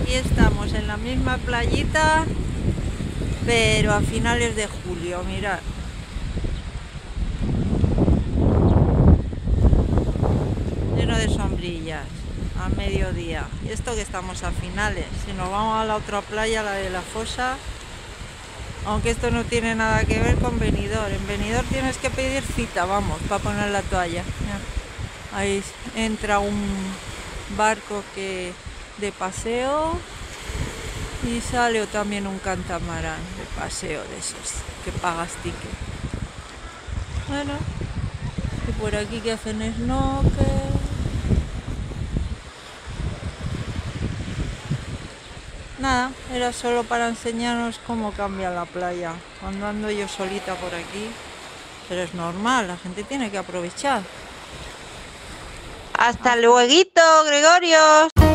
aquí estamos en la misma playita, pero a finales de julio, mirad. Lleno de sombrillas, a mediodía. Y esto que estamos a finales. Si nos vamos a la otra playa, la de la Fosa, aunque esto no tiene nada que ver con Benidorm. En Benidorm tienes que pedir cita, vamos, para poner la toalla. Ahí entra un barco de paseo y sale también un catamarán de paseo de esos que pagas ticket. Bueno, y por aquí que hacen snorkel. Nada, era solo para enseñaros cómo cambia la playa cuando ando yo solita por aquí, pero es normal, la gente tiene que aprovechar. Hasta luego, Gregorio.